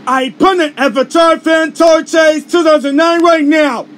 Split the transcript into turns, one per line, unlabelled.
I put an Avatar Thantor Chase 2009 right now.